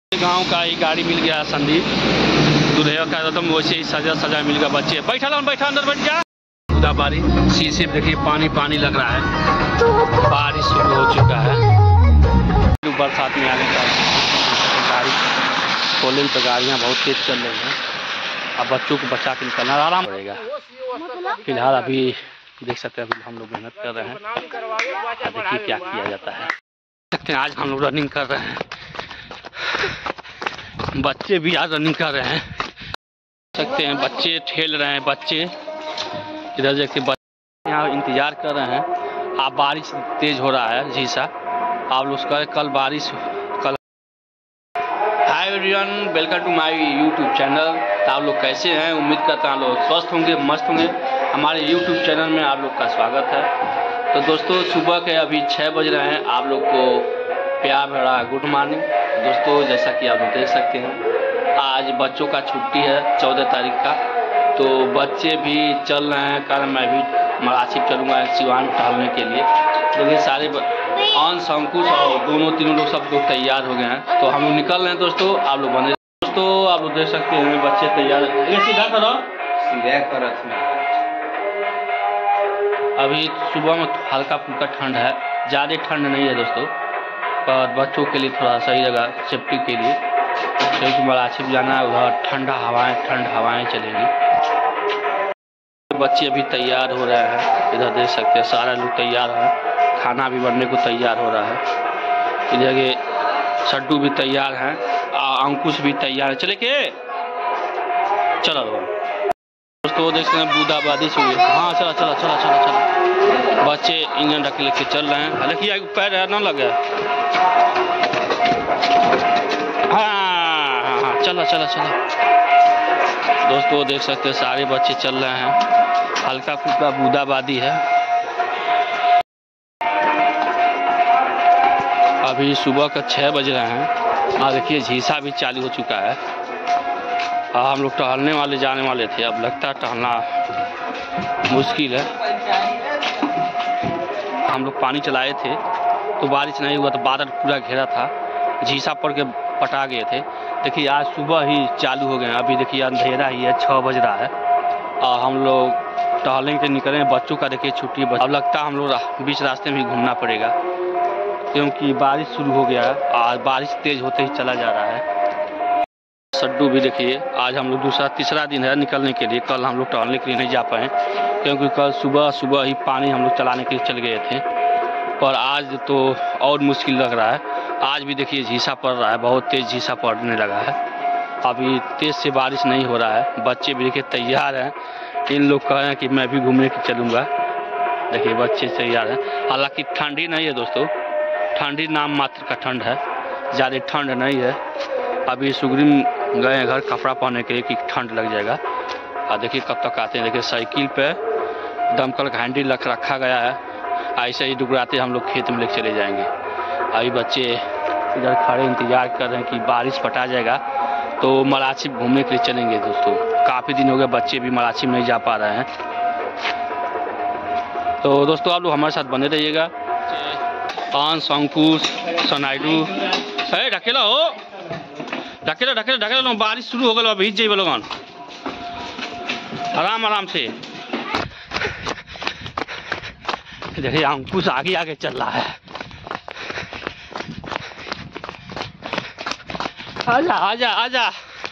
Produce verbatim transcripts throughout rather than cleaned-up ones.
गांव का ही गाड़ी मिल गया संदीप दूल्हे का एकदम वैसे ही सजा सजा मिल गया। बच्चे बैठा लो बैठा अंदर बैठ जा। खुदा बारिश शीशे देखिए पानी पानी लग रहा है। बारिश शुरू हो चुका है। बरसात में आने का गाड़ी कॉलेज पर गाड़ियाँ बहुत तेज चल रही हैं। अब बच्चों को बचा के निकलना आराम पड़ेगा। फिलहाल अभी देख सकते हैं अभी हम लोग मेहनत कर रहे हैं। देखिए क्या किया जाता है। सकते हैं आज हम लोग रनिंग कर रहे हैं। बच्चे भी आज रनिंग कर रहे हैं। सकते हैं बच्चे ठेल रहे हैं। बच्चे इधर देखते बच्चे यहाँ इंतजार कर रहे हैं। आप बारिश तेज हो रहा है झीसा। आप लोग कर कल बारिश कल। Hi everyone, welcome to my YouTube channel. तो आप लोग कैसे हैं? उम्मीद करता हूँ लोग स्वस्थ होंगे, मस्त होंगे। हमारे यूट्यूब चैनल में आप लोग का स्वागत है। तो दोस्तों सुबह के अभी छः बज रहे हैं। आप लोग को प्यार भरा गुड मॉर्निंग दोस्तों। जैसा कि आप देख सकते हैं आज बच्चों का छुट्टी है चौदह तारीख का। तो बच्चे भी चल रहे हैं। कल मैं भी मराठी चलूँगा सिवान टहलने के लिए। देखिए सारे अंश अंकुश और दोनों तीनों लोग सब लोग तैयार हो गए हैं। तो हम लोग निकल रहे हैं दोस्तों। आप लोग बने दोस्तों। आप लोग देख सकते हैं बच्चे तैयार है। सीधा करो सीधा करो। अभी सुबह में हल्का फुल्का ठंड है, ज़्यादा ठंड नहीं है दोस्तों। पर बच्चों के लिए थोड़ा सही जगह सेफ्टी के लिए, क्योंकि मराठी भी जाना है। उधर ठंडा हवाएं ठंड हवाएं चलेंगी। बच्चे अभी तैयार हो रहे हैं। इधर देख सकते हैं सारे लोग तैयार हैं। खाना भी बनने को तैयार हो रहा है। इधर के सड्डू भी तैयार हैं। अंकुश भी तैयार है। चले के चलो दोस्तों देख सकते हैं बूंदाबांदी से हुई। हाँ चला चला चला चला चला। बच्चे इंजन रख लेके चल रहे हैं। हालांकि पैर न लगे। हाँ हाँ हाँ चला चला चला दोस्तों देख सकते हैं सारे बच्चे चल रहे हैं। हल्का फुल्का बूंदाबांदी है। अभी सुबह का छः बज रहे हैं। और देखिए झीसा भी चालू हो चुका है। हाँ हम लोग टहलने वाले जाने वाले थे। अब लगता है टहलना मुश्किल है। हम लोग पानी चलाए थे तो बारिश नहीं हुआ, तो बादल पूरा घेरा था। झीसा पड़ के पटा गए थे। देखिए आज सुबह ही चालू हो गए हैं। अभी देखिए अंधेरा ही है, छः बज रहा है। और हम लोग टहलने के निकले हैं। बच्चों का देखिए छुट्टी। अब लगता है हम लोग बीच रास्ते में ही घूमना पड़ेगा, क्योंकि बारिश शुरू हो गया है। आज बारिश तेज होते ही चला जा रहा है। सड्डू भी देखिए आज हम लोग दूसरा तीसरा दिन है निकलने के लिए। कल हम लोग टहलने के लिए नहीं जा पाए, क्योंकि कल सुबह सुबह ही पानी हम लोग चलाने के लिए चल गए थे। पर आज तो और मुश्किल लग रहा है। आज भी देखिए झीसा पड़ रहा है, बहुत तेज़ झीसा पड़ने लगा है। अभी तेज़ से बारिश नहीं हो रहा है। बच्चे भी देखिए तैयार हैं। इन लोग कह रहे हैं कि मैं भी घूमने की चलूँगा। देखिए बच्चे तैयार हैं। हालांकि ठंडी नहीं है दोस्तों, ठंडी नाम मात्र का ठंड है, ज़्यादा ठंड नहीं है। अभी सुग्रीम गए घर कपड़ा पहनने के लिए कि ठंड लग जाएगा। और देखिए कब तक आते हैं। देखिए साइकिल पे दमकल का हैंडल रख रखा गया है। ऐसे ही डुगराते हम लोग खेत में लेकर चले जाएंगे। अभी बच्चे इधर खड़े इंतजार कर रहे हैं कि बारिश पटा जाएगा तो मराठी घूमने के लिए चलेंगे दोस्तों। काफ़ी दिन हो गए बच्चे भी मराठी में नहीं जा पा रहे हैं। तो दोस्तों आप लोग हमारे साथ बने रहिएगा। अंश अंकुश सनाइडू है ढकेला हो ढकेला ढकेला ढकेला। बारिश शुरू हो गया, भीज जाइए लोगन आराम आराम से। देखिए अंकुश आगे आगे चल रहा है। आजा आजा आजा।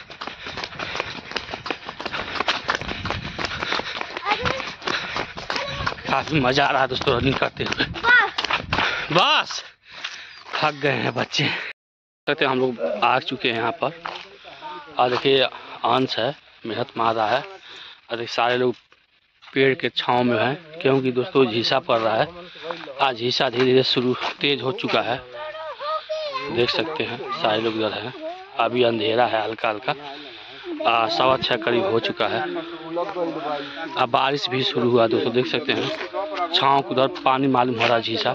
काफी मजा आ रहा है दोस्तों रनिंग करते हुए। बस थक गए हैं बच्चे। कहते हम लोग आ चुके हैं यहाँ पर। और देखिए अंश है मेहनत मार रहा है। और देखिए सारे लोग पेड़ के छांव में है, क्योंकि दोस्तों झीसा पड़ रहा है। आज झीसा धीरे धीरे शुरू तेज हो चुका है। देख सकते हैं सारे लोग इधर हैं। अभी अंधेरा है हल्का हल्का। सवा छः करीब हो चुका है। अब बारिश भी शुरू हुआ दोस्तों देख सकते हैं। छांव को उधर पानी मालूम हो रहा है झीसा।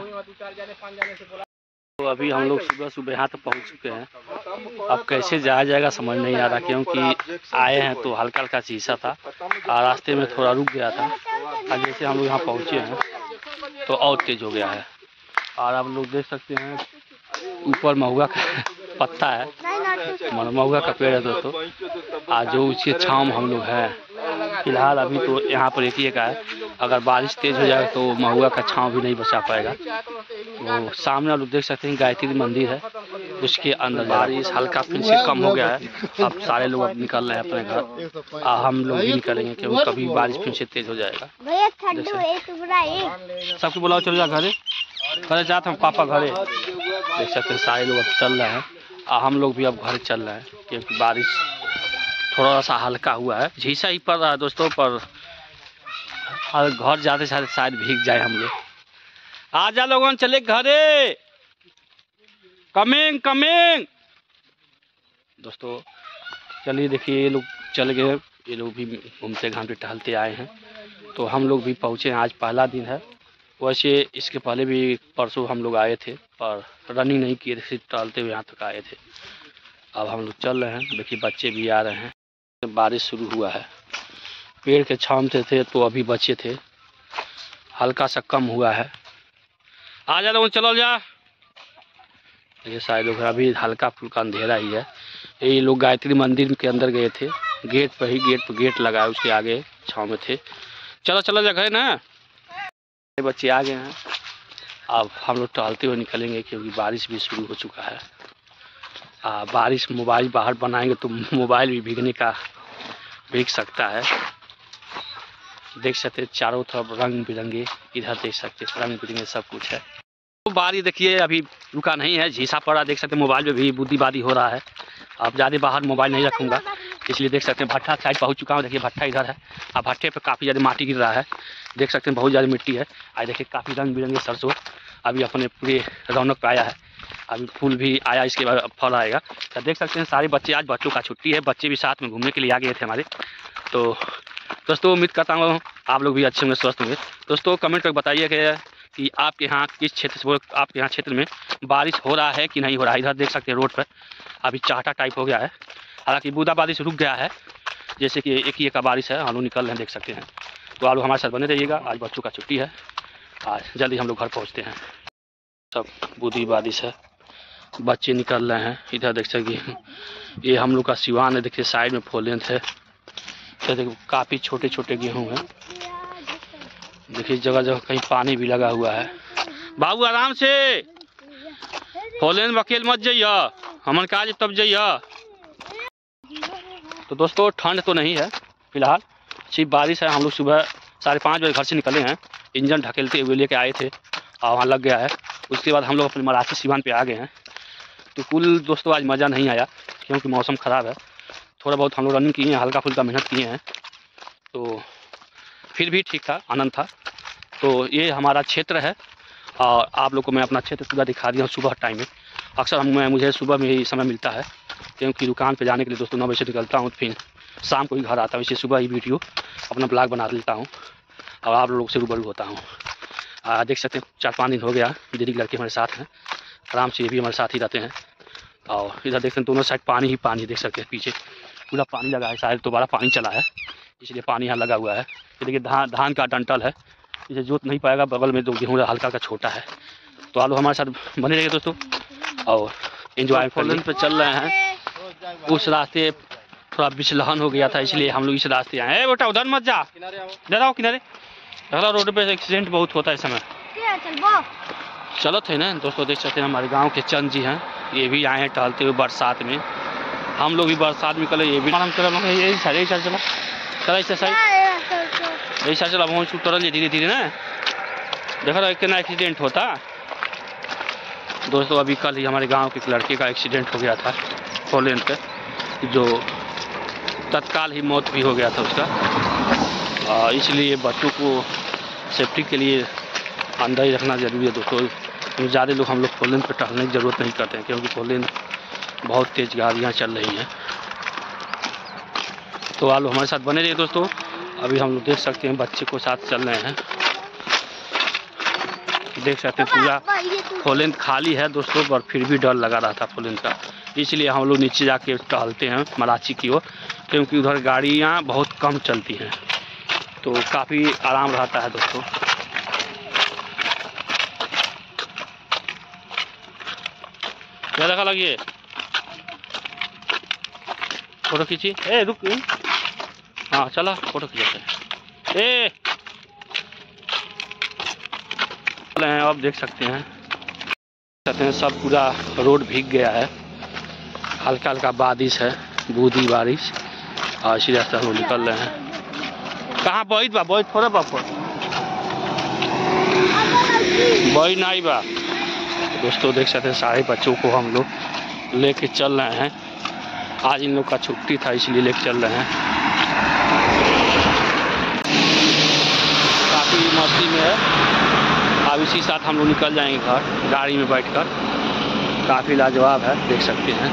तो अभी हम लोग सुबह सुबह यहाँ तक पहुँच चुके हैं। अब कैसे जाया जाएगा समझ नहीं आ रहा, क्योंकि आए हैं तो हल्का हल्का झीसा था और रास्ते में थोड़ा रुक गया था। और जैसे हम लोग यहाँ पहुँचे हैं तो और तेज हो गया है। और आप लोग देख सकते हैं ऊपर महुआ का पत्ता है, महुआ का पेड़ है दोस्तों। आज जो उसके छाँव में हम लोग हैं फिलहाल अभी तो यहाँ पर एक ही का है। अगर बारिश तेज हो जाए तो महुआ का छाँव भी नहीं बचा पाएगा। वो सामने आप लोग देख सकते हैं गायत्री मंदिर है, उसके अंदर बारिश हल्का फिर से कम हो गया है। अब सारे लोग अब निकल रहे हैं अपने घर, हम लोग भी निकलेंगे क्योंकि कभी बारिश फिर से तेज हो जाएगा। सबको बुलाओ, चलो जा घरे, घरे जाते हम पापा घरे। देख सकते हैं सारे लोग अब चल रहे हैं, हम लोग भी अब घर चल रहे हैं क्योंकि बारिश थोड़ा सा हल्का हुआ है, झीसा ही पड़ रहा है दोस्तों। पर घर जाते जाते शायद भीग जाए हम लोग। आजा लोगों चले घरे, कमिंग कमिंग दोस्तों। चलिए देखिए ये लोग चल गए, ये लोग भी घूमते घामते टहलते आए हैं। तो हम लोग भी पहुँचे हैं, आज पहला दिन है। वैसे इसके पहले भी परसों हम लोग आए थे पर रनिंग नहीं किए थे, सिर्फ टहलते हुए यहाँ तक आए थे। अब हम लोग चल रहे हैं, देखिए बच्चे भी आ रहे हैं। बारिश शुरू हुआ है, पेड़ के छांव से थे तो अभी बचे थे, हल्का सा कम हुआ है। आ जा लोग चलो जा। ये सारे लोग अभी हल्का फुल्का अंधेरा ही है। ये लोग गायत्री मंदिर के अंदर गए थे, गेट पर ही गेट पर गेट लगा है, उसके आगे छांव में थे। चलो चलो जा घर ना, बच्चे आ गए हैं। अब हम लोग टहलते हुए निकलेंगे क्योंकि बारिश भी शुरू हो चुका है। आ, बारिश मोबाइल बाहर बनाएंगे तो मोबाइल भी भीगने का भीग सकता है। देख सकते चारों तरफ रंग बिरंगे, इधर देख सकते रंग बिरंगे सब कुछ है। तो बारिश देखिए अभी रुका नहीं है, झीसा पड़ा, देख सकते मोबाइल में भी बूंदीबांदी हो रहा है। अब ज़्यादा बाहर मोबाइल नहीं रखूँगा, इसलिए देख सकते हैं भट्ठा साइड पहुँच चुका हूँ। देखिए भट्ठा इधर है, अब भट्ठे पे काफ़ी ज़्यादा माटी गिर रहा है, देख सकते हैं बहुत ज़्यादा मिट्टी है। आज देखिए काफ़ी रंग बिरंगे सरसों अभी अपने पूरे रौनक पे आया है, अभी फूल भी आया, इसके बाद फल आएगा। तो देख सकते हैं सारे बच्चे, आज बच्चों का छुट्टी है, बच्चे भी साथ में घूमने के लिए आ गए थे हमारे। तो दोस्तों उम्मीद करता हूँ आप लोग भी अच्छे होंगे, स्वस्थ होंगे। दोस्तों कमेंट कर बताइए कि आपके यहाँ किस क्षेत्र से, आपके यहाँ क्षेत्र में बारिश हो रहा है कि नहीं हो रहा है। इधर देख सकते हैं रोड पर अभी चाटा टाइप हो गया है, हालांकि बूंदा बारिश रुक गया है, जैसे कि एक ही एक का बारिश है, हम लोग निकल रहे हैं देख सकते हैं। तो आप लोग हमारे साथ बने रहिएगा, आज बच्चों का छुट्टी है, आज जल्दी हम लोग घर पहुँचते हैं। सब बूंदी बारिश है, बच्चे निकल रहे हैं। इधर देख सकते ये हम लोग का सिवान है, देखिए साइड में फोलेंथ है, तो देखिए काफ़ी छोटे छोटे गेहूँ हैं। देखिए जगह जगह कहीं पानी भी लगा हुआ है। बाबू आराम से, फोलेंथ अकेले मत जाइए, हमन का तब जाइए। तो दोस्तों ठंड तो नहीं है फिलहाल, सिर्फ बारिश है। हम लोग सुबह साढ़े पाँच बजे घर से निकले हैं, इंजन ढकेलते हुए लेके आए थे और वहाँ लग गया है। उसके बाद हम लोग अपने मराठी सिवान पे आ गए हैं। तो कुल दोस्तों आज मज़ा नहीं आया क्योंकि मौसम ख़राब है। थोड़ा बहुत हम लोग रनिंग किए हैं, हल्का फुल्का मेहनत किए हैं, तो फिर भी ठीक था, आनंद था। तो ये हमारा क्षेत्र है और आप लोग को मैं अपना क्षेत्र पूरा दिखा दिया हूँ सुबह टाइम में। अक्सर हम मैं मुझे सुबह में ही समय मिलता है क्योंकि दुकान पे जाने के लिए दोस्तों नौ बजे से निकलता हूँ, फिर शाम को ही घर आता हूँ। इसे सुबह ही वीडियो अपना ब्लॉग बना लेता हूँ और आप लोगों से रूबरू होता हूँ। आ, देख सकते हैं चार पाँच दिन हो गया, दीदी के लड़के हमारे साथ हैं, आराम से ये भी हमारे साथ ही रहते हैं। और इधर देखते हैं दोनों साइड पानी ही पानी, देख सकते हैं पीछे पूरा पानी लगा है, शायद दोबारा पानी चला है इसलिए पानी यहाँ लगा हुआ है। ये देखिए धान धान का डंटल है, इसे जोत नहीं पाएगा, बगल में तो गेहूँ हल्का का छोटा है। तो आप लोग हमारे साथ बने रहिए दोस्तों और एंजॉय फोलेंथ पे चल रहे हैं। उस रास्ते थोड़ा बिचलहन हो गया था इसलिए हम लोग इस रास्ते आए हैं। बेटा उधर मत जा, इधर आओ किनारे, रोड पे एक्सीडेंट बहुत होता है इस समय। चलो थे ना दोस्तों, देख सकते हैं हमारे गांव के चंद जी हैं, ये भी आए हैं टहलते हुए बरसात में। हम लोग भी बरसात में कल ये भी आराम कर यही साइड यही साइड चला चला इस साइड यही साइड चला पहुँच उतरल धीरे धीरे ना, देखो ना कितना एक्सीडेंट होता। दोस्तों अभी कल ही हमारे गांव के एक लड़के का एक्सीडेंट हो गया था फोलेंथ पे, जो तत्काल ही मौत भी हो गया था उसका। इसलिए बच्चों को सेफ्टी के लिए अंदर ही रखना जरूरी है दोस्तों। ज़्यादा लोग हम लोग फोलेंथ पे टहलने की ज़रूरत नहीं करते हैं क्योंकि फोलेंथ बहुत तेज़ गाड़ियाँ चल रही हैं। तो आप लोग हमारे साथ बने रहिए दोस्तों। अभी हम लोग देख सकते हैं बच्चे को साथ चल रहे हैं, देख सकते हैं पूरा फोलेंथ खाली है दोस्तों, पर फिर भी डर लगा रहा था फोलेंथ का, इसलिए हम लोग नीचे जाके टहलते हैं मराठी की ओर क्योंकि उधर गाड़ियाँ बहुत कम चलती हैं तो काफ़ी आराम रहता है दोस्तों। क्या देखा लगिए फोटो खींची। ए रुक, हाँ चला फोटो खींचते हैं। ए हैं आप देख सकते हैं कहते हैं सब पूरा रोड भीग गया है, हल्का हल्का बारिश है, बूंदी बारिश, और इसी रास्ते हम लोग निकल रहे हैं। कहाँ बैठ बा बैठ थोड़ा बाप बैठ नहीं बा। दोस्तों देख सकते हैं सारे बच्चों को हम लोग लेके चल रहे हैं, आज इन लोग का छुट्टी था इसलिए लेके चल रहे हैं। काफ़ी मस्ती में है। अब इसी साथ हम लोग निकल जाएंगे घर गाड़ी में बैठकर। काफ़ी लाजवाब है, देख सकते हैं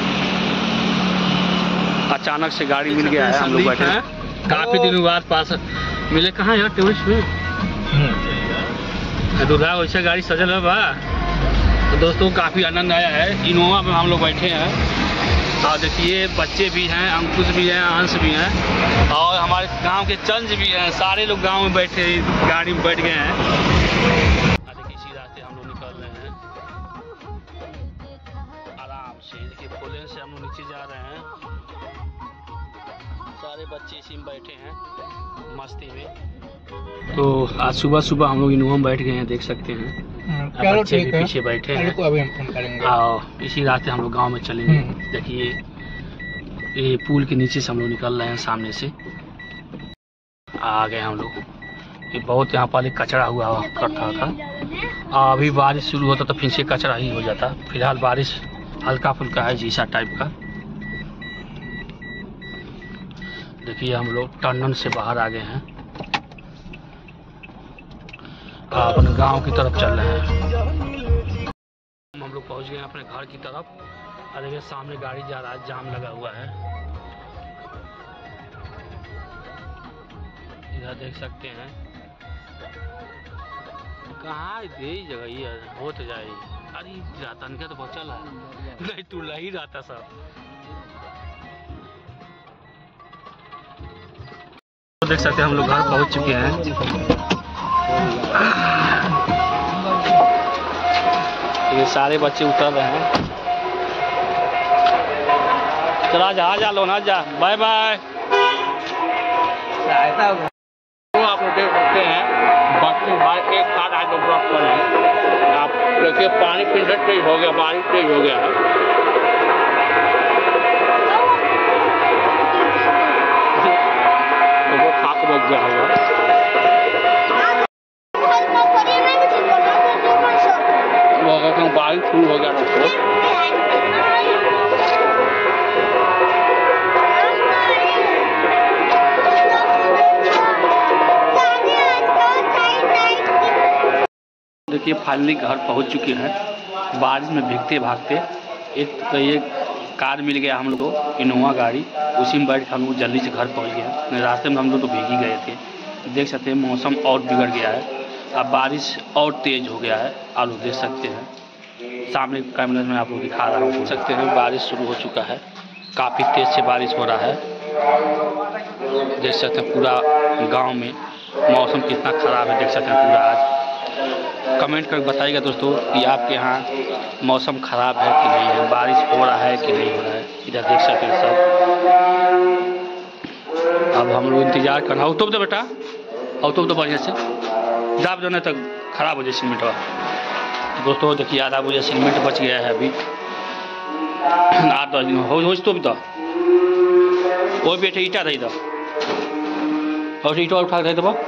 अचानक से गाड़ी मिल गया है, हम लोग बैठे हैं। काफ़ी दिनों बाद पास मिले। कहाँ यार टूरिस्ट में दूल्हा वैसे गाड़ी सजल है बा। तो दोस्तों काफ़ी आनंद आया है। इनोवा में हम लोग बैठे हैं और देखिए बच्चे भी हैं, अंकुश भी हैं, अंश भी हैं और हमारे गांव के चंज भी हैं। सारे लोग गांव में बैठे गाड़ी में बैठ गए हैं। देखिए इसी रास्ते हम लोग निकल रहे हैं आराम से। देखिए खोले से हम लोग नीचे जा रहे हैं, सारे बच्चे इसी में बैठे हैं मस्ती में। तो आज सुबह सुबह हम लोग इनोवा में बैठ गए हैं, देख सकते हैं। बच्चे भी पीछे बैठे हैं। अभी हम फोन करेंगे और इसी रास्ते हम लोग गांव में चलेंगे। देखिए ये पुल के नीचे से हम लोग निकल रहे हैं, सामने से आ गए हम लोग। ये बहुत यहाँ पर कचरा हुआ करता था, अभी बारिश शुरू होता तो फिर से कचरा ही हो जाता। फिलहाल बारिश हल्का फुल्का है, जीसा टाइप का। देखिए हम लोग टर्नन से बाहर आ गए हैं, अपने गांव की तरफ चल रहे हैं। हम लोग पहुंच गए हैं अपने घर की तरफ। और देखिए सामने गाड़ी जा रहा है, जाम लगा हुआ है। इधर देख सकते हैं कहाँ दे जगह ये हो तो जाए। अरे जाता नहीं तो बचल है, नहीं टूला ही रहता सब। तो देख सकते हैं हम लोग घर पहुंच चुके हैं। ये सारे बच्चे उतर रहे हैं। चला जा जा लो ना जा, बाय बाय। तो आप लोग देख सकते हैं बच्चे भाई एक साथ आज लोग ड्रॉप कर रहे हैं। आप देखिए पानी फिर तेज हो गया, बारिश तेज हो गया है। तो वो खाक बच गया होगा। बारिश शुरू हो गया दोस्तों। देखिए फाइनली घर पहुंच चुके हैं, बारिश में भीगते भागते। एक तो ये कार मिल गया हम लोग को, इनोवा गाड़ी, उसी में बैठ के हम लोग जल्दी से घर पहुंच गए। रास्ते में हम लोग तो भीग ही गए थे। देख सकते हैं मौसम और बिगड़ गया है, अब बारिश और तेज हो गया है। आप लोग देख सकते हैं सामने कैमरे में आप लोग दिखा रहा हूँ। देख सकते हैं बारिश शुरू हो चुका है, काफ़ी तेज से बारिश हो रहा है। देख सकते हैं पूरा गांव में मौसम कितना ख़राब है, देख सकते हैं पूरा। आज कमेंट करके बताइएगा दोस्तों कि आपके यहाँ मौसम ख़राब है कि नहीं है, बारिश हो रहा है कि नहीं हो रहा है। इधर देख सकते हैं सब। अब हम लोग इंतज़ार करना हो तो बेटा और तो बढ़िया से दाब देने तक खराब हो जाए सीमेंट। दोस्तों देखिए आधा बजे सीमेंट बच गया है, अभी आठ दस दिन हो तो भी तो वो बेटे ईटा दे दो और ईटा उठा दे दो।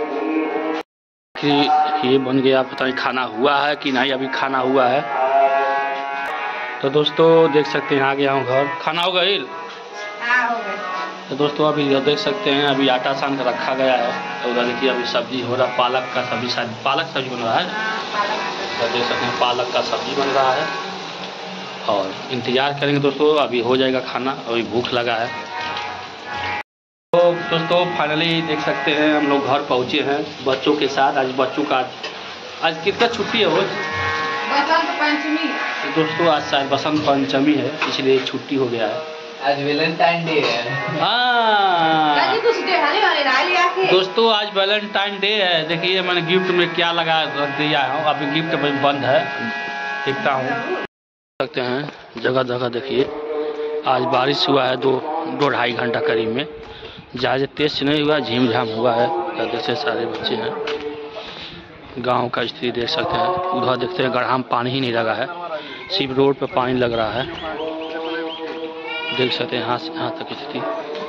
ये बन गया, पता नहीं खाना हुआ है कि नहीं, अभी खाना हुआ है। तो दोस्तों देख सकते हैं आ गया हूँ घर। खाना हो गई? तो दोस्तों अभी देख सकते हैं अभी आटा सान का रखा गया है। तो उधर देखिए अभी सब्जी हो रहा, पालक का सब्जी, शायद पालक सब्जी बन रहा है। तो देख सकते हैं पालक का सब्जी बन रहा है और इंतज़ार करेंगे दोस्तों, अभी हो जाएगा खाना, अभी भूख लगा है। तो दोस्तों फाइनली देख सकते हैं हम लोग घर पहुँचे हैं बच्चों के साथ। आज बच्चों का आज कितना छुट्टी है? वो बसंत पंचमी। तो दोस्तों आज शायद बसंत पंचमी है, इसलिए छुट्टी हो गया है। आज वैलेंटाइन डे है। हाँ दोस्तों आज वैलेंटाइन डे है। देखिए मैंने गिफ्ट में क्या लगा रख दिया है, अभी गिफ्ट में बंद है, देखता हूँ। सकते हैं जगह जगह देखिए आज बारिश हुआ है दो दो ढाई घंटा करीब में, ज़्यादा तेज नहीं हुआ, झीम झाम हुआ है। जैसे सारे बच्चे हैं, गांव का स्थिति देख सकते हैं। उधर देखते हैं गड्ढा में पानी ही नहीं लगा है, सिर्फ रोड पे पानी लग रहा है। देख सकते हैं यहाँ से यहाँ तक स्थिति।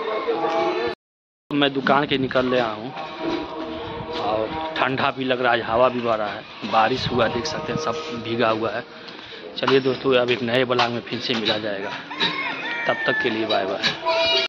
मैं दुकान के निकल ले आया हूँ और ठंडा भी लग रहा है, हवा भी बह रहा है, बारिश हुआ देख सकते हैं, सब भीगा हुआ है। चलिए दोस्तों, अब एक नए ब्लॉग में फिर से मिला जाएगा, तब तक के लिए बाय बाय।